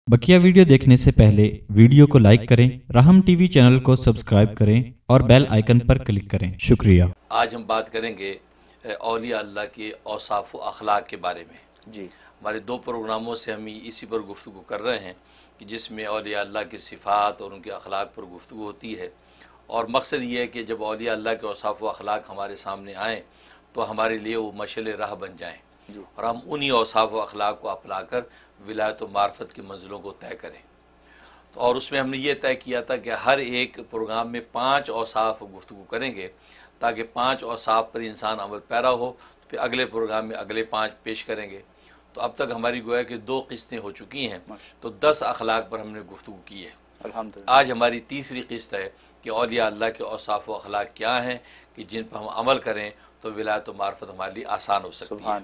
बकिया video देखने से पहले वीडियो को लाइक करें, राहम टीवी चैनल को सब्सक्राइब करें और बेल आइकन पर क्लिक करें। शुक्रिया। आज हम बात करेंगे औलिया अल्लाह के औसाफ व अखलाक के बारे में। जी, हमारे दो प्रोग्रामों से हम इसी पर गुफ्तगू कर रहे हैं कि जिसमें औलिया अल्लाह की सिफ़ात और उनके अखलाक पर गुफ्तगू होती है, और मकसद ये है कि जब औलिया अल्लाह के औसाफ व अखलाक हमारे सामने आएँ तो हमारे लिए वो मशअल राह बन जाएँ और हम उन्हीं औसाफ व अखलाक को अपना कर विलायत व मार्फत की मंजिलों को तय करें। तो और उसमें हमने ये तय किया था कि हर एक प्रोग्राम में 5 औसाफ गुफ्तगू करेंगे ताकि 5 औसाफ पर इंसान अमल पैरा हो। तो फिर अगले प्रोग्राम में अगले 5 पेश करेंगे। तो अब तक हमारी गोया कि 2 किस्तें हो चुकी हैं, तो 10 अखलाक पर हमने गुफ्तगू की है। अल्हम्दुलिल्लाह। आज हमारी तीसरी किस्त है कि औलिया अल्लाह के औसाफ व अखलाक क्या हैं कि जिन पर हम अमल करें तो विलायत व मार्फत हमारे लिए आसान हो सकती है।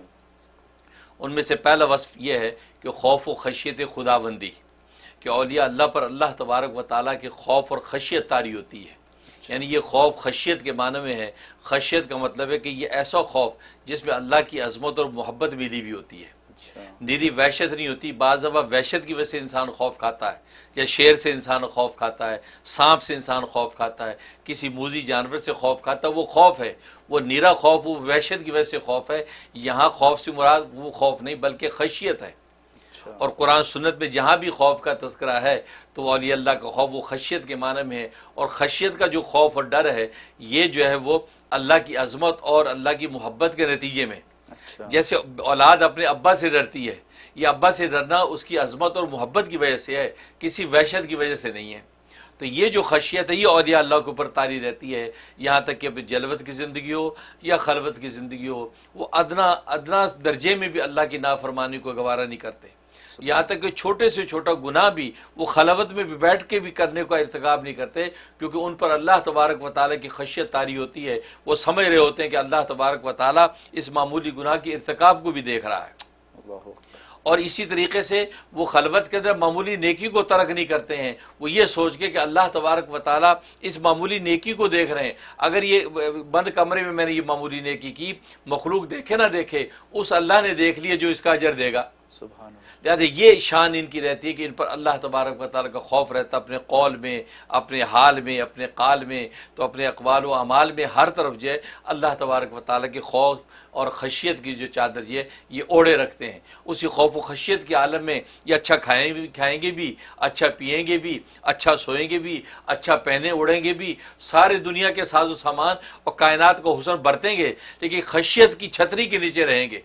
उनमें से पहला वस्फ ये है कि खौफ व खशियत खुदाबंदी, कि औलिया अल्लाह पर अल्लाह तबारक व ताला के खौफ और खशियत तारी होती है। यानी ये खौफ खशियत के माने में है। खशियत का मतलब है कि ये ऐसा खौफ जिसमें अल्लाह की अजमत और मोहब्बत मिली हुई होती है। निरी वहशत नहीं होती। बाज़ दफ़ा वहशत की वजह से इंसान खौफ खाता है, या शेर से इंसान खौफ खाता है, सांप से इंसान खौफ खाता है, किसी मूजी जानवर से खौफ खाता है। वो खौफ है, वो नीरा खौफ, वो वहशत की वजह से खौफ है। यहाँ खौफ से मुराद वो खौफ नहीं बल्कि खशियत है। और कुरान सुन्नत में जहाँ भी खौफ का तज़किरा है तो औलिया अल्लाह का खौफ वो खशियत के माने में है। और खशियत का जो खौफ और डर है ये जो है वो अल्लाह की अजमत और अल्लाह की मोहब्बत के नतीजे में। जैसे औलाद अपने अब्बा से डरती है, ये अब्बा से डरना उसकी अजमत और मोहब्बत की वजह से है, किसी वहशत की वजह से नहीं है। तो ये जो खशियत है ये औलिया अल्लाह के ऊपर तारी रहती है। यहाँ तक कि जलवत की ज़िंदगी हो या खलवत की ज़िंदगी हो, वो अदना दर्जे में भी अल्लाह की नाफरमानी को गवारा नहीं करते। यहाँ तक कि छोटे से छोटा गुनाह भी वो खलवत में भी बैठ के भी करने का इर्तिकाब नहीं करते, क्योंकि उन पर अल्लाह तबारक व ताला की खशियत तारी होती है। वो समझ रहे होते हैं कि अल्लाह तबारक व ताला इस मामूली गुनाह के इर्तिकाब को भी देख रहा है। और इसी तरीके से वो खलवत के अंदर मामूली नेकी को तर्क नहीं करते हैं। वो ये सोच के कि अल्लाह तबारक व ताला इस मामूली नेकी को देख रहे हैं। अगर ये बंद कमरे में मैंने ये मामूली नेकी की, मखलूक देखे ना देखे, उस अल्लाह ने देख लिया जो इसका अजर देगा। सुभान अल्लाह। लिहाजा ये शान इनकी रहती है कि इन पर अल्लाह तबारक व तआला का खौफ रहता है, अपने कौल में, अपने हाल में, अपने काल में, तो अपने अक़वाल व अमाल में हर तरफ जो है अल्लाह तबारक व तआला के खौफ और खशियत की जो चादर ये ओढ़े रखते हैं। उसी खौफ व खशियत के आलम में ये अच्छा खाएंगे भी, अच्छा पिएंगे भी, अच्छा सोएंगे भी, अच्छा पहने ओढ़ेंगे भी, सारी दुनिया के साजो सामान और कायनात को हुस्न बरतेंगे, लेकिन खशियत की छतरी के नीचे रहेंगे।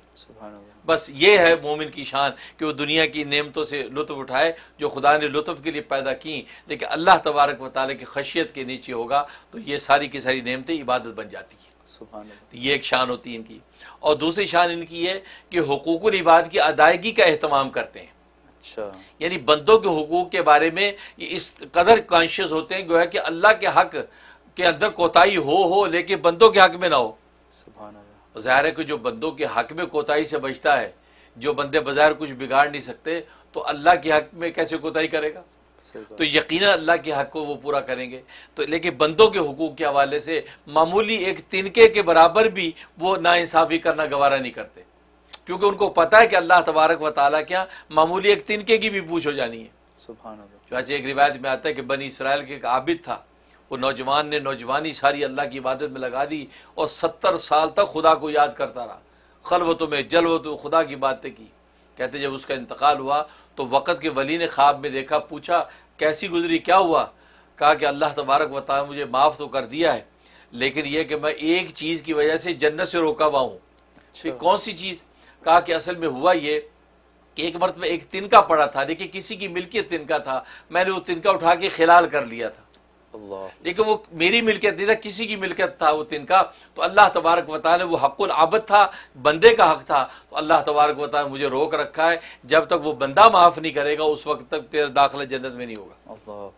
बस ये है मोमिन की शान कि वो दुनिया की नेमतों से लुत्फ़ उठाए जो खुदा ने लुत्फ़ के लिए पैदा की, लेकिन अल्लाह तबारक व तआला की खशियत के नीचे होगा तो ये सारी की सारी नेमतें इबादत बन जाती है। सुभान अल्लाह। तो ये एक शान होती है इनकी। और दूसरी शान इनकी है कि हुकूकुल इबाद की अदायगी का एहतमाम करते हैं। अच्छा, यानी बंदों के हुकूक के बारे में ये इस कदर कॉन्शियस होते हैं गोया कि अल्लाह के हक के अंदर कोताही हो लेकिन बंदों के हक में ना हो। सुभान अल्लाह। ज़ाहिर है कि जो बंदों के हक में कोताही से बचता है, जो बंदे बज़ाहिर कुछ बिगाड़ नहीं सकते, तो अल्लाह के हक में कैसे कोताही करेगा? तो यकीनन अल्लाह के हक को वो पूरा करेंगे। तो लेकिन बंदों के हुकूक के हवाले से मामूली एक तिनके के बराबर भी वो नाइंसाफ़ी करना गवारा नहीं करते, क्योंकि उनको पता है कि अल्लाह तबारक व तआला क्या मामूली एक तिनके की भी पूछ हो जानी है। सुभान अल्लाह। जो एक रिवायत में आता है कि बनी इसराइल के एक आबिद था, वो नौजवान ने नौजवानी सारी अल्लाह की इबादत में लगा दी और 70 साल तक खुदा को याद करता रहा, खलवतों में जलवतों खुदा की बातें की। कहते जब उसका इंतकाल हुआ तो वक़्त के वली ने ख्वाब में देखा, पूछा कैसी गुजरी, क्या हुआ? कहा कि अल्लाह तबारक व तआला मुझे माफ़ तो कर दिया है, लेकिन यह कि मैं एक चीज़ की वजह से जन्नत से रोका हुआ हूँ। अच्छा। कौन सी चीज़? कहा कि असल में हुआ ये कि एक मरतबा एक तिनका पड़ा था, लेकिन किसी की मिल्कियत तिनका था, मैंने वो तिनका उठा के खिलाल कर लिया था, लेकिन वो मेरी मिल्कियत नहीं था, किसी की मिल्कियत था वो तिनका। तो अल्लाह तबारक व तआला वो हक़ुल आबद था, बंदे का हक था, तो अल्लाह तबारक व तआला मुझे रोक रखा है, जब तक वो बंदा माफ़ नहीं करेगा उस वक्त तक तेरा दाखिला जन्नत में नहीं होगा।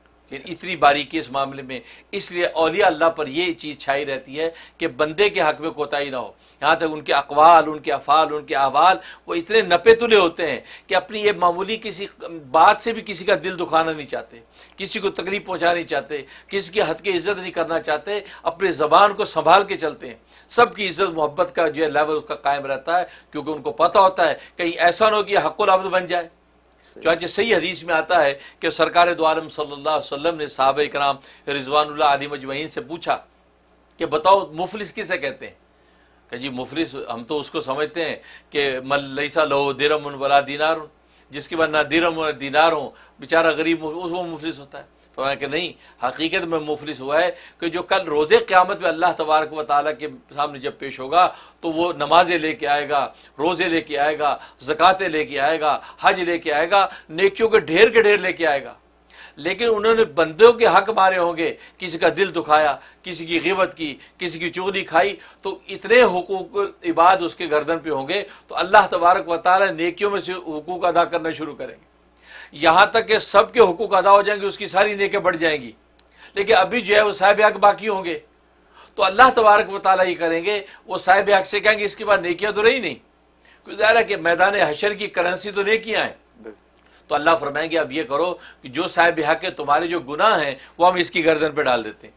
इतनी बारीकी इस मामले में, इसलिए औलिया अल्लाह पर ये चीज़ छाई रहती है कि बंदे के हक में कोताही ना हो। यहाँ तक उनके अक़वाल, उनके अफ़ाल, उनके अहवाल वो इतने नपे तुले होते हैं कि अपनी ये मामूली किसी बात से भी किसी का दिल दुखाना नहीं चाहते, किसी को तकलीफ पहुँचाना नहीं चाहते, किसी की हद की इज़्ज़त नहीं करना चाहते, अपनी ज़बान को संभाल के चलते हैं। सबकी इज़्ज़त मोहब्बत का जो है लेवल उसका कायम रहता है, क्योंकि उनको पता होता है कहीं ऐसा ना हो कि हक़ुल अब्द बन जाए। چنانچہ صحیح حدیث میں آتا ہے کہ سرکار دو عالم صلی اللہ علیہ وسلم نے صحابہ کرام رضوان اللہ علیہ مجمعین سے پوچھا کہ بتاؤ مفلس کسے کہتے ہیں؟ کہ جی مفلس ہم تو اس کو سمجھتے ہیں کہ من لیس لہ درہم ولا دینار، جس کے بعد نہ درہم و دینار ہوں، بیچارہ غریب، وہ مفلس ہوتا ہے۔ فرمایا کہ نہیں، حقیقت میں مفلس ہوا ہے کہ جو کل روزے قیامت میں اللہ تبارک و تعالیٰ کے سامنے جب پیش ہوگا تو وہ نمازیں لے کے آئے گا، روزے لے کے آئے گا، زکاتیں لے کے آئے گا، حج لے کے آئے گا، نیکیوں کے ڈھیر لے کے آئے گا، لیکن انہوں نے بندوں کے حق مارے ہوں گے، کسی کا دل دکھایا، کسی کی غیبت کی، کسی کی چغلی کھائی، تو اتنے حقوق عباد اس کے گردن پہ ہوں گے تو اللہ تبارک و تعالیٰ نیکیوں میں سے حقوق ادا کرنا شروع کریں گے، یہاں تک کہ سب کے حقوق ادا ہو جائیں گے، اس کی ساری نیکیاں بڑھ جائیں گی، لیکن ابھی جو ہے وہ صاحب حق باقی ہوں گے، تو اللہ تبارک و تعالیٰ یہ کریں گے، وہ صاحب حق سے کہیں گے اس کے بعد نیکیاں تو رہی نہیں، کیونکہ ظاہر ہے کہ میدان حشر کی کرنسی تو نیکیاں ہیں، تو اللہ فرمائیں گے اب یہ کرو کہ جو صاحب حق ہے تمہارے جو گناہ ہیں وہ ہم اس کی گردن پہ ڈال دیتے ہیں،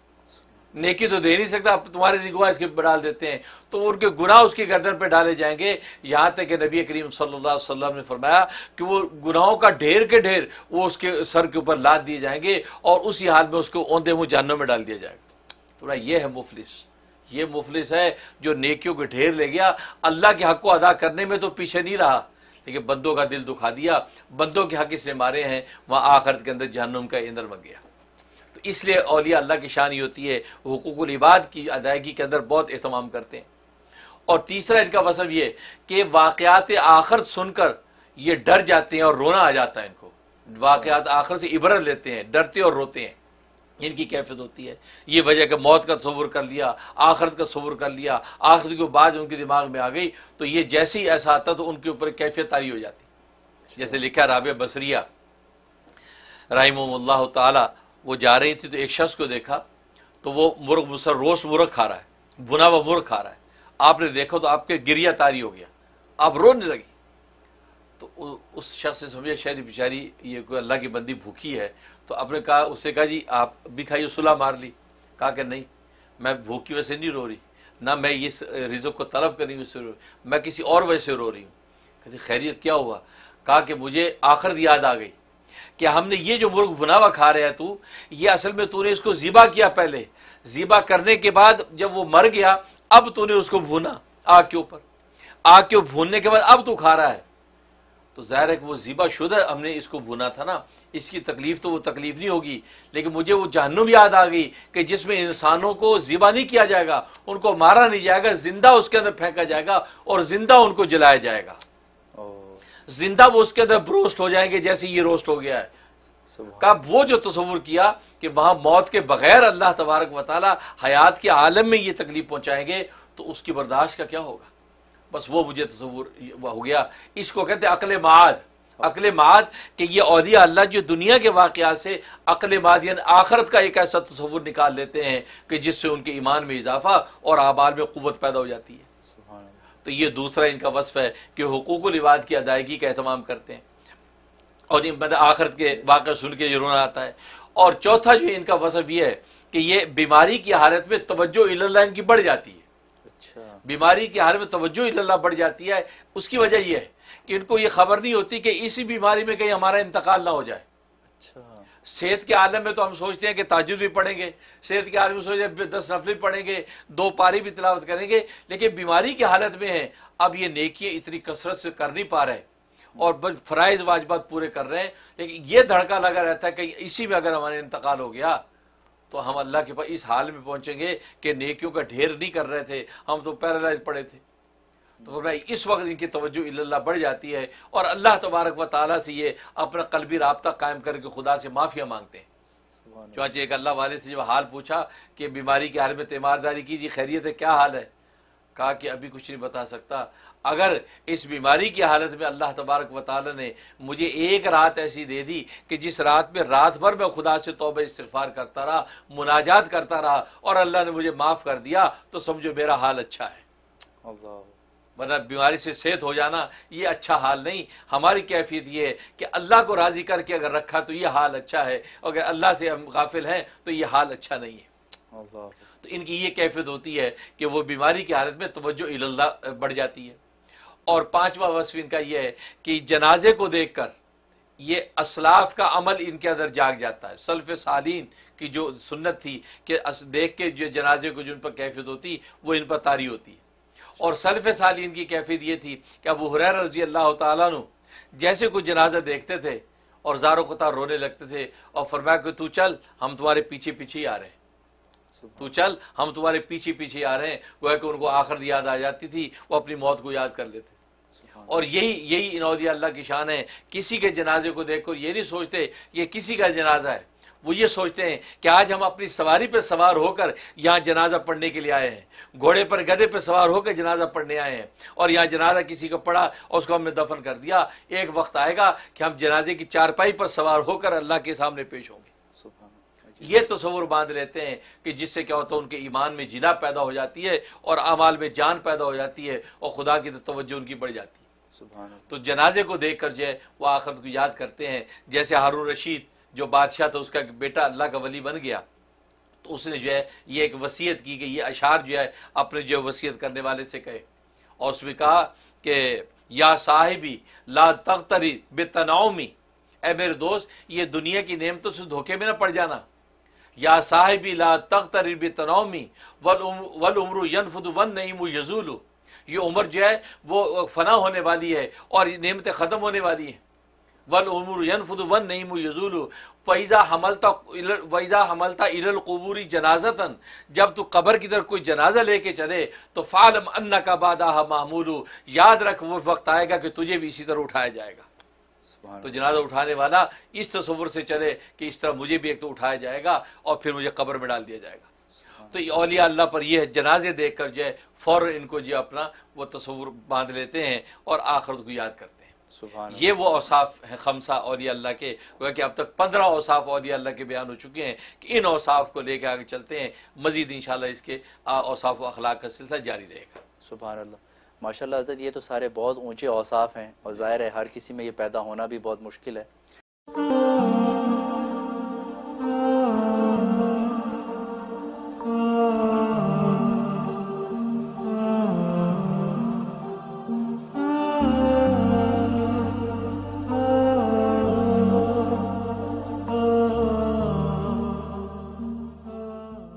نیکی تو دے نہیں سکتا، اب تمہارے گناہ اس کے پہ ڈال دیتے ہیں، تو ان کے گناہ اس کی گردن پہ ڈالے جائیں گے، یہاں تک کہ نبی کریم صلی اللہ علیہ وسلم نے فرمایا کہ وہ گناہوں کا ڈھیر کے ڈھیر وہ اس کے سر کے اوپر لاد دیے جائیں گے اور اسی حال میں اس کو اوندے منہ جہنم میں ڈال دیا جائے گا۔ تو یہ ہے مفلس، یہ مفلس ہے جو نیکیوں کے ڈھیر لے گیا، اللہ کے حق کو ادا کرنے میں تو پیچھے نہیں رہا، لیکن بندوں کا دل دکھا دیا، بندوں کے حق اس نے مارے ہیں، وہاں آخرت کے اندر جہنم کا ایندھن بن گیا۔ تو اس لیے اولیاء اللہ کی شان یہ ہوتی ہے حقوق العباد کی ادائیگی کے اندر بہت اہتمام کرتے ہیں۔ اور تیسرا ان کا وصف یہ کہ واقعات آخرت سن کر یہ ڈر جاتے ہیں اور رونا آ جاتا ہے ان کو، واقعات آخرت سے عبرت لیتے ہیں، ڈرتے اور روتے ہیں، ان کی کیفیت ہوتی ہے۔ یہ وجہ کہ موت کا تصور کر لیا، آخرت کا تصور کر لیا، آخرت کے بعد ان کے دماغ میں آ گئی تو یہ جیسے ہی ایسا آتا تو ان کے اوپر کیفیت طاری ہو جاتی۔ جیسے لکھا رابعہ بصریہ رحمہ اللہ تعالی، وہ جا رہی تھی تو ایک شخص کو دیکھا تو وہ روسٹ مرغ کھا رہا ہے، بنا ہوا مرغ کھا رہا ہے، آپ نے دیکھا تو آپ کے گریہ طاری ہو گیا، آپ رونے لگی، تو اس شخص سے سمجھا شاید بیچاری یہ کوئی اللہ کی بندی بھوکی ہے، تو آپ نے کہا، اس نے کہا جی آپ بھی کھائیے، صلح مار لی، کہا کہ نہیں میں بھوک کی وجہ سے نہیں رو رہی، نہ میں اس رزق کو طلب کرنے کی وجہ سے رو رہی، میں کسی اور وجہ سے رو رہی ہوں۔ کہتی خیریت کیا ہوا؟ کہا کہ مجھے آخرت یاد آ گئی کہ ہم نے یہ جو مرغ بھنا ہوا کھا رہا ہے تو یہ اصل میں تو نے اس کو ذبح کیا، پہلے ذبح کرنے کے بعد جب وہ مر گیا اب تو نے اس کو بھونا آگ کے اوپر، آگ کے بھوننے کے بعد اب تو کھا رہا ہے، تو ظاہر ہے کہ وہ ذبح شدہ ہم نے اس کو بھونا تھا نا، اس کی تکلیف تو وہ تکلیف نہیں ہوگی، لیکن مجھے وہ جہنم یاد آ گئی کہ جس میں انسانوں کو ذبح نہیں کیا جائے گا، ان کو مارا نہیں جائے گا، زندہ اس کے اندر پھینکا جائے گا اور زندہ ان کو جلایا جائے گا، زندہ وہ اس کے اندر بروسٹ ہو جائیں گے جیسے یہ روسٹ ہو گیا ہے۔ کہ وہ جو تصور کیا کہ وہاں موت کے بغیر اللہ تبارک و تعالی حیات کے عالم میں یہ تکلیف پہنچائیں گے تو اس کی برداشت کا کیا ہوگا، بس وہ مجھے تصور ہو گیا۔ اس کو کہتے ہیں عقل معاد، عقل معاد کہ یہ اولیاء اللہ جو دنیا کے واقعات سے عقل معاد یعنی آخرت کا ایک ایسا تصور نکال لیتے ہیں کہ جس سے ان کے ایمان میں اضافہ اور اعمال میں قوت پیدا ہو جاتی ہے۔ تو یہ دوسرا ان کا وصف ہے کہ حقوق العباد کی ادائیگی کا اہتمام کرتے ہیں اور آخرت کے واقعہ سن کے یہ رونا آتا ہے۔ اور چوتھا جو ان کا وصف یہ ہے کہ یہ بیماری کی حالت میں توجہ اللہ ان کی بڑھ جاتی ہے، بیماری کی حالت میں توجہ اللہ بڑھ جاتی ہے، اس کی وجہ یہ ہے کہ ان کو یہ خبر نہیں ہوتی کہ اسی بیماری میں کہیں ہمارا انتقال نہ ہو جائے۔ صحت کے عالم میں تو ہم سوچتے ہیں کہ تہجد بھی پڑھیں گے، صحت کے عالم میں سوچتے ہیں 10 نفل پڑھیں گے، 2 پاری بھی تلاوت کریں گے، لیکن بیماری کی حالت میں ہیں، اب یہ نیکیاں اتنی کثرت سے کر نہیں پا رہے اور فرائض واجبات پورے کر رہے ہیں، لیکن یہ دھڑکا لگا رہتا ہے کہ اسی میں اگر ہمارا انتقال ہو گیا تو ہم اللہ کے پاس اس حال میں پہنچیں گے کہ نیکیوں کا ڈھیر نہیں کر رہے تھے، ہم تو پیرالائز پڑے تھے۔ تو اس وقت ان کی توجہ اللہ بڑھ جاتی ہے اور اللہ تبارک و تعالیٰ سے یہ اپنا قلبی رابطہ قائم کر کے خدا سے معافیاں مانگتے ہیں۔ چنانچہ ایک اللہ والے سے جب حال پوچھا کہ بیماری کے حال میں تیمارداری کیجیے، خیریت ہے، کیا حال ہے؟ کہا کہ ابھی کچھ نہیں بتا سکتا، اگر اس بیماری کی حالت میں اللہ تبارک و تعالیٰ نے مجھے ایک رات ایسی دے دی کہ جس رات میں رات بھر میں خدا سے توبہ استغفار کرتا رہا، مناجات کرتا رہا اور اللہ نے مجھے معاف کر دیا تو سمجھو میرا حال اچھا ہے۔ ورنہ بیماری سے صحت ہو جانا یہ اچھا حال نہیں، ہماری کیفیت یہ ہے کہ اللہ کو راضی کر کے اگر رکھا تو یہ حال اچھا ہے، اگر اللہ سے ہم غافل ہیں تو یہ حال اچھا نہیں ہے۔ تو ان کی یہ کیفیت ہوتی ہے کہ وہ بیماری کی حالت میں توجہ اللہ بڑھ جاتی ہے۔ اور 5واں وصف ان کا یہ ہے کہ جنازے کو دیکھ کر یہ اسلاف کا عمل ان کے اندر جاگ جاتا ہے. سلف صالحین کی جو سنت تھی کہ دیکھ کے جو جنازے کو جن پر کیفیت ہوتی وہ ان پر طاری ہوتی ہے. اور سلف صالحین کی کیفیت یہ تھی کہ ابو ہریرہ رضی اللہ تعالیٰ عنہ جیسے کوئی جنازہ دیکھتے تھے اور زار و قطار رونے لگتے تھے اور فرمایا کہ تو چل ہم تمہارے پیچھے پیچھے ہی آ رہے ہیں، تو چل ہم تمہارے پیچھے پیچھے آ رہے ہیں. گویا کہ ان کو آخر یاد آ جاتی تھی، وہ اپنی موت کو یاد کر لیتے. اور یہی ان اولیاء اللہ کی شان ہے. کسی کے جنازے کو دیکھ کر یہ نہیں سوچتے یہ کسی کا جنازہ ہے، وہ یہ سوچتے ہیں کہ آج ہم اپنی سواری پہ سوار ہو کر یہاں جنازہ پڑھنے کے لیے آئے ہیں، گھوڑے پر گدھے پہ سوار ہو کر جنازہ پڑھنے آئے ہیں، اور یہاں جنازہ کسی کا پڑھا اور اس کو ہم نے دفن کر دیا. ایک وقت آئے گا کہ ہم جنازے کی چارپائی پر سوار ہو کر اللہ کے سامنے پیش ہوں گے. یہ تصور باندھ لیتے ہیں کہ جس سے کیا ہوتا ہے ان کے ایمان میں جلا پیدا ہو جاتی ہے اور اعمال میں جان پیدا ہو جاتی ہے اور خدا کی توجہ ان کی بڑھ جاتی ہے. تو جنازے کو دیکھ کر جو ہے وہ آخرت کو یاد کرتے ہیں. جیسے ہارون رشید جو بادشاہ تھا، اس کا بیٹا اللہ کا ولی بن گیا، تو اس نے جو ہے یہ ایک وصیت کی کہ یہ اشعار جو ہے اپنے جو وصیت کرنے والے سے کہے، اور اس میں کہا کہ یا صاحبی لا تغتری بتنعمی، اے میرے دوست یہ دنیا کی نعمتوں سے دھوکے میں نہ پڑ جانا. یا صاحبی لا تغتری بتنعمی والعمر ینفد والنعیم یزول، یہ عمر جو ہے وہ فنا ہونے والی ہے اور نعمتیں ختم ہونے والی ہیں. والعمر ینفد والنعیم یزول فاذا حملت الی القبور جنازۃ، جب تو قبر کی طرف کوئی جنازہ لے کے چلے تو فعلم انک بعدها محمول، یاد رکھ وہ وقت آئے گا کہ تجھے بھی اسی طرح اٹھایا جائے گا. تو جنازہ اٹھانے والا اس تصور سے چلے کہ اس طرح مجھے بھی ایک تو اٹھایا جائے گا اور پھر مجھے قبر میں ڈال دیا جائے گا. تو اولیاء اللہ پر یہ جنازے دیکھ کر جو ہے فوراً ان کو جو اپنا وہ تصور باندھ لیتے ہیں اور آخرت کو یاد کرتے ہیں. یہ وہ اوصاف ہیں خمسہ اولیاء اللہ کے. وہ کہ اب تک 15 اوصاف اولیاء اللہ کے بیان ہو چکے ہیں کہ ان اوصاف کو لے کے آگے چلتے ہیں. مزید انشاءاللہ اس کے اوصاف و اخلاق کا سلسلہ جاری رہے گا. سبحان اللہ. ماشاءاللہ حضرت یہ تو سارے بہت اونچے اوصاف ہیں اور ظاہر ہے ہر کسی میں یہ پیدا ہونا بھی بہت مشکل ہے.